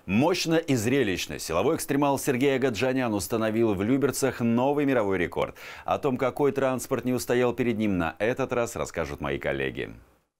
Мощно и зрелищно силовой экстремал Сергей Агаджанян установил в Люберцах новый мировой рекорд. О том, какой транспорт не устоял перед ним на этот раз, расскажут мои коллеги.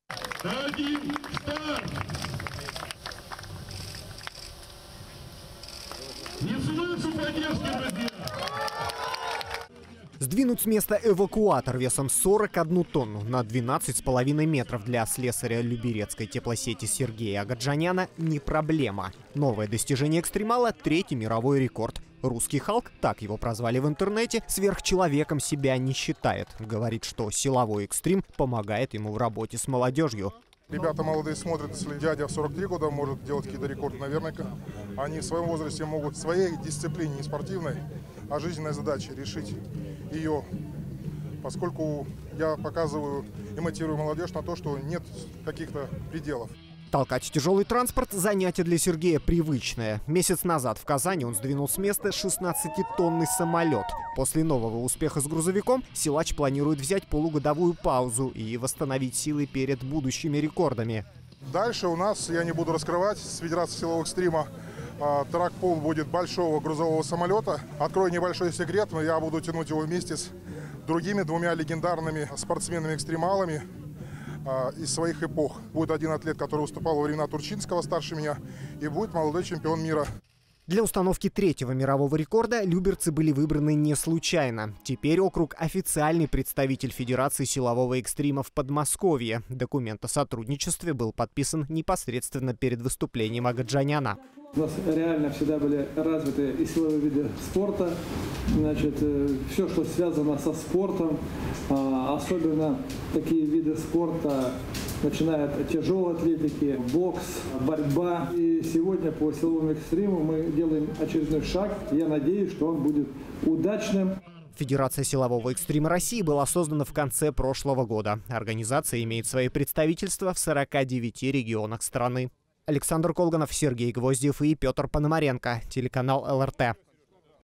Сдвинуть с места эвакуатор весом 41 тонну на 12,5 метров для слесаря Люберецкой теплосети Сергея Агаджаняна не проблема. Новое достижение экстремала – третий мировой рекорд. Русский Халк, так его прозвали в интернете, сверхчеловеком себя не считает. Говорит, что силовой экстрим помогает ему в работе с молодежью. Ребята молодые смотрят, если дядя в 43 года может делать какие-то рекорды, наверное, они в своем возрасте могут в своей дисциплине, не спортивной, а жизненной задаче решить ее, поскольку я показываю и мотивирую молодежь на то, что нет каких-то пределов. Толкать тяжелый транспорт – занятие для Сергея привычное. Месяц назад в Казани он сдвинул с места 16-тонный самолет. После нового успеха с грузовиком силач планирует взять полугодовую паузу и восстановить силы перед будущими рекордами. Дальше у нас, я не буду раскрывать, с Федерацией силового экстрима тракпул будет большого грузового самолета. Открою небольшой секрет, но я буду тянуть его вместе с другими двумя легендарными спортсменами-экстремалами из своих эпох. Будет один атлет, который выступал во времена Турчинского, старше меня, и будет молодой чемпион мира. Для установки третьего мирового рекорда люберцы были выбраны не случайно. Теперь округ – официальный представитель Федерации силового экстрима в Подмосковье. Документ о сотрудничестве был подписан непосредственно перед выступлением Агаджаняна. У нас реально всегда были развиты и силовые виды спорта. Значит, все, что связано со спортом, особенно такие виды спорта, начиная от тяжелой атлетики, бокс, борьба. И сегодня по силовому экстриму мы делаем очередной шаг. Я надеюсь, что он будет удачным. Федерация силового экстрима России была создана в конце прошлого года. Организация имеет свои представительства в 49 регионах страны. Александр Колганов, Сергей Гвоздев и Петр Пономаренко. Телеканал ЛРТ.